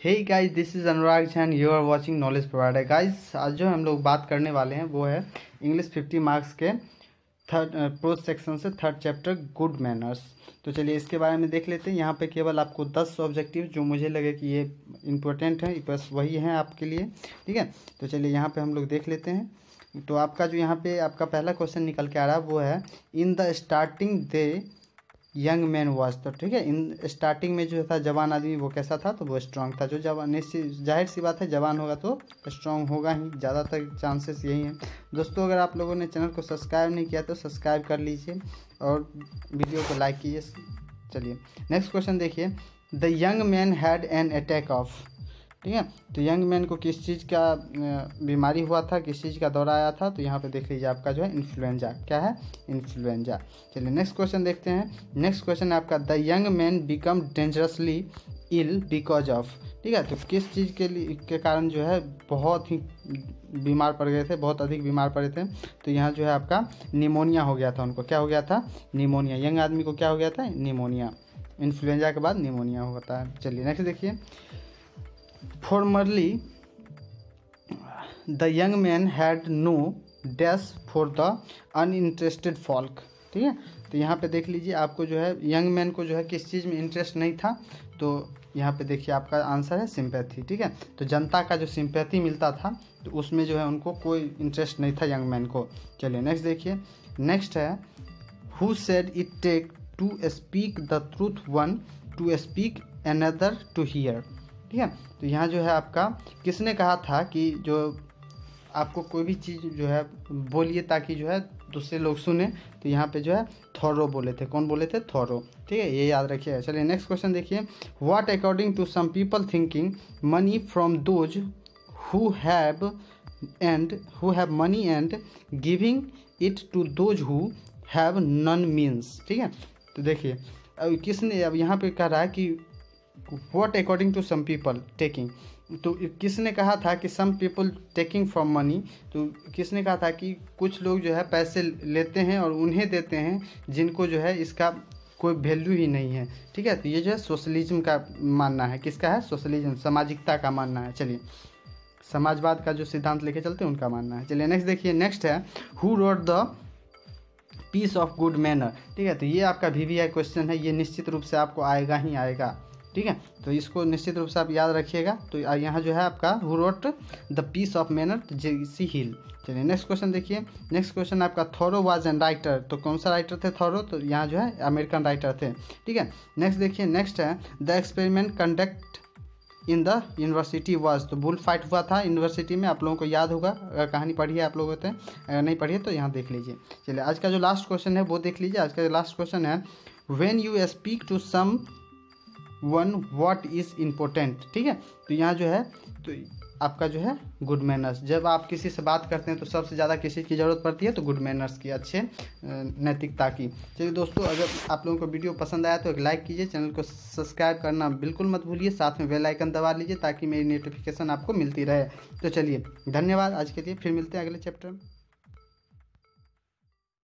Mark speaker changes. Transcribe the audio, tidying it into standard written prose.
Speaker 1: Hey guys, this is Anurag Jain, you are watching knowledge provider. Guys, आज जो हम लोग बात करने वाले हैं वो है इंग्लिश 50 मार्क्स के थर्ड प्रोज सेक्शन से थर्ड चैप्टर गुड मैनर्स। तो चलिए इसके बारे में देख लेते हैं। यहाँ पे केवल आपको 10 ऑब्जेक्टिव जो मुझे लगे कि ये इम्पोर्टेंट है, बस वही हैं आपके लिए। ठीक है, तो चलिए यहाँ पे हम लोग देख लेते हैं। तो आपका जो यहाँ पे आपका पहला क्वेश्चन निकल के आ रहा है वो है in the starting they young man was. तो ठीक है, इन स्टार्टिंग में जो था जवान आदमी वो कैसा था, तो वो स्ट्रांग था। जो जवान, जाहिर सी बात है जवान होगा तो स्ट्रांग होगा ही, ज़्यादातर चांसेस यही हैं। दोस्तों, अगर आप लोगों ने चैनल को सब्सक्राइब नहीं किया तो सब्सक्राइब कर लीजिए और वीडियो को लाइक कीजिए। चलिए नेक्स्ट क्वेश्चन देखिए। The young man had an attack of. ठीक है, तो यंग मैन को किस चीज़ का बीमारी हुआ था, किस चीज़ का दौरा आया था, तो यहाँ पे देख लीजिए आपका जो है इन्फ्लुएंजा। क्या है? इन्फ्लुएंजा। चलिए नेक्स्ट क्वेश्चन देखते हैं। नेक्स्ट क्वेश्चन है आपका the young man become dangerously ill because of. ठीक है, तो किस चीज़ के कारण जो है बहुत ही बीमार पड़ गए थे, बहुत अधिक बीमार पड़े थे। तो यहाँ जो है आपका निमोनिया हो गया था उनको। क्या हो गया था? निमोनिया। यंग आदमी को क्या हो गया था? निमोनिया। इन्फ्लुएंजा के बाद निमोनिया होता है। चलिए नेक्स्ट देखिए। Formerly, the young man had no dash for the uninterested folk। ठीक है, तो यहाँ पे देख लीजिए आपको जो है यंग मैन को जो है किस चीज़ में इंटरेस्ट नहीं था, तो यहाँ पे देखिए आपका आंसर है सिंपैथी। ठीक है, तो जनता का जो सिंपैथी मिलता था तो उसमें जो है उनको कोई इंटरेस्ट नहीं था यंग मैन को। चलिए नेक्स्ट देखिए। नेक्स्ट है who said it take two speak the truth one to speak another to hear. ठीक है, तो यहाँ जो है आपका किसने कहा था कि जो आपको कोई भी चीज़ जो है बोलिए ताकि जो है दूसरे लोग सुने, तो यहाँ पे जो है थॉरो बोले थे। कौन बोले थे? थॉरो। ठीक है, ये याद रखिएगा। चलिए नेक्स्ट क्वेश्चन देखिए। What according to some people thinking money from those who have money and giving it to those who have none means. ठीक है, तो देखिए अब किसने, अब यहाँ पे कह रहा है कि what according to some people taking, तो किसने कहा था कि some people taking from money, तो किसने कहा था कि कुछ लोग जो है पैसे लेते हैं और उन्हें देते हैं जिनको जो है इसका कोई वैल्यू ही नहीं है। ठीक है, तो ये जो है सोशलिज्म का मानना है। किसका है? सोशलिज्म, सामाजिकता का मानना है। चलिए समाजवाद का जो सिद्धांत लेके चलते हैं उनका मानना है। चलिए नेक्स्ट देखिए। नेक्स्ट है who wrote the piece of good manner. ठीक है, तो ये आपका VVI क्वेश्चन है, ये निश्चित रूप से आपको आएगा ही आएगा। ठीक है, तो इसको निश्चित रूप से आप याद रखिएगा। तो यहाँ जो है आपका who wrote the piece of manner J.C. Hill. चलिए नेक्स्ट क्वेश्चन देखिए। नेक्स्ट क्वेश्चन आपका थॉरो वाज एन राइटर। तो कौन सा राइटर थे थॉरो? तो यहाँ जो है अमेरिकन राइटर थे। ठीक है, नेक्स्ट देखिए। नेक्स्ट है the experiment conduct in the university was. तो बुल फाइट हुआ था यूनिवर्सिटी में, आप लोगों को याद होगा अगर कहानी पढ़ी है आप लोगों ने, अगर नहीं पढ़ी है तो यहाँ देख लीजिए। चलिए आज का जो लास्ट क्वेश्चन है वो देख लीजिए। आज का जो लास्ट क्वेश्चन है when you speak to someone what is important. ठीक है, तो यहाँ जो है तो आपका जो है गुड मैनर्स। जब आप किसी से बात करते हैं तो सबसे ज़्यादा किसी की ज़रूरत पड़ती है, तो गुड मैनर्स की, अच्छे नैतिकता की। चलिए दोस्तों, अगर आप लोगों को वीडियो पसंद आया तो एक लाइक कीजिए, चैनल को सब्सक्राइब करना बिल्कुल मत भूलिए, साथ में बेल आइकन दबा लीजिए ताकि मेरी नोटिफिकेशन आपको मिलती रहे। तो चलिए धन्यवाद आज के लिए, फिर मिलते हैं अगले चैप्टर में।